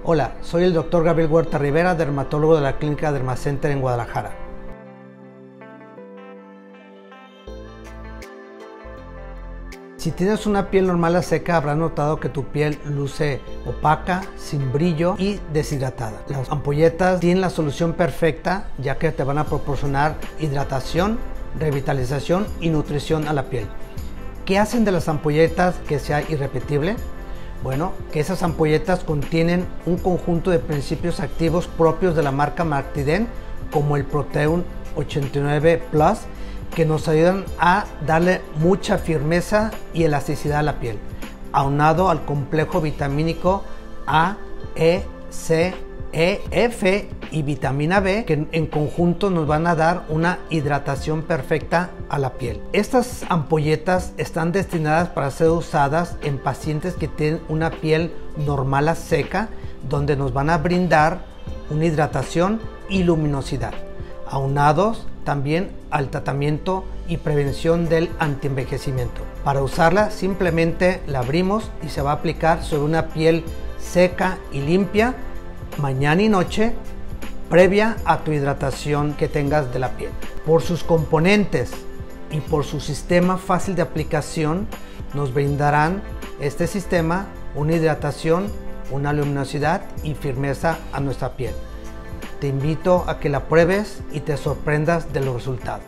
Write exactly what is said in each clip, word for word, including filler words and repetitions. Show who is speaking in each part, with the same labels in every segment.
Speaker 1: Hola, soy el doctor Gabriel Huerta Rivera, dermatólogo de la Clínica Dermacenter en Guadalajara. Si tienes una piel normal a seca, habrás notado que tu piel luce opaca, sin brillo y deshidratada. Las ampolletas tienen la solución perfecta, ya que te van a proporcionar hidratación, revitalización y nutrición a la piel. ¿Qué hacen de las ampolletas que sea irrepetible? Bueno, que esas ampolletas contienen un conjunto de principios activos propios de la marca Martiden, como el Proteum ochenta y nueve Plus, que nos ayudan a darle mucha firmeza y elasticidad a la piel, aunado al complejo vitamínico A, E, C, E, F y vitamina B, que en conjunto nos van a dar una hidratación perfecta a la piel. Estas ampolletas están destinadas para ser usadas en pacientes que tienen una piel normal a seca, donde nos van a brindar una hidratación y luminosidad, aunados también al tratamiento y prevención del antienvejecimiento. Para usarla simplemente la abrimos y se va a aplicar sobre una piel seca y limpia mañana y noche, previa a tu hidratación que tengas de la piel. Por sus componentes y por su sistema fácil de aplicación, nos brindarán este sistema una hidratación, una luminosidad y firmeza a nuestra piel. Te invito a que la pruebes y te sorprendas de los resultados.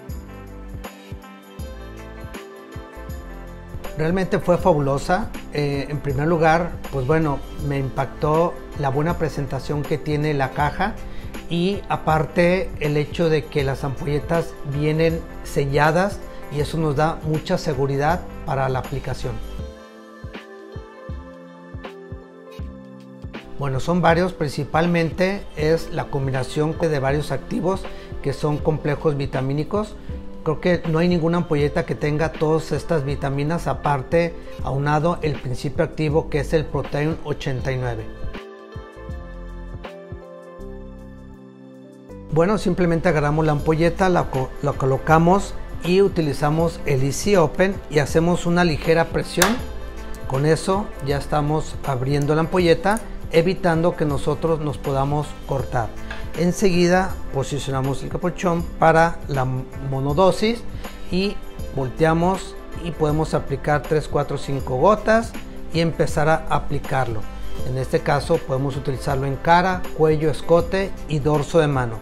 Speaker 1: Realmente fue fabulosa. Eh, en primer lugar, pues bueno, me impactó la buena presentación que tiene la caja y aparte el hecho de que las ampolletas vienen selladas y eso nos da mucha seguridad para la aplicación. Bueno, son varios, principalmente es la combinación de varios activos que son complejos vitamínicos. Creo que no hay ninguna ampolleta que tenga todas estas vitaminas, aparte aunado el principio activo que es el Proteum ochenta y nueve. Bueno, simplemente agarramos la ampolleta, la, la colocamos y utilizamos el Easy Open y hacemos una ligera presión. Con eso ya estamos abriendo la ampolleta, evitando que nosotros nos podamos cortar. Enseguida posicionamos el capuchón para la monodosis y volteamos y podemos aplicar tres, cuatro, cinco gotas y empezar a aplicarlo. En este caso podemos utilizarlo en cara, cuello, escote y dorso de mano.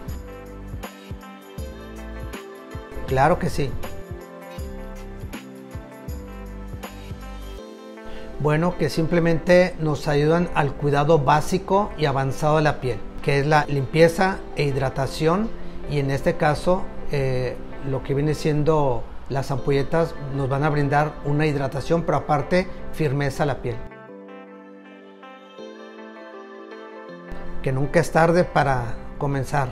Speaker 1: Claro que sí. Bueno, que simplemente nos ayudan al cuidado básico y avanzado de la piel, que es la limpieza e hidratación, y en este caso eh, lo que viene siendo las ampolletas nos van a brindar una hidratación, pero aparte firmeza a la piel. Que nunca es tarde para comenzar.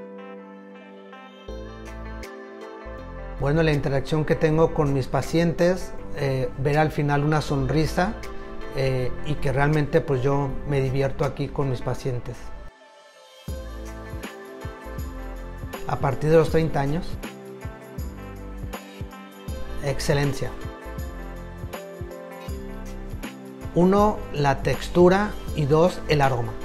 Speaker 1: Bueno, la interacción que tengo con mis pacientes, eh, ver al final una sonrisa eh, y que realmente pues yo me divierto aquí con mis pacientes. A partir de los treinta años, excelencia. Uno, la textura y dos, el aroma.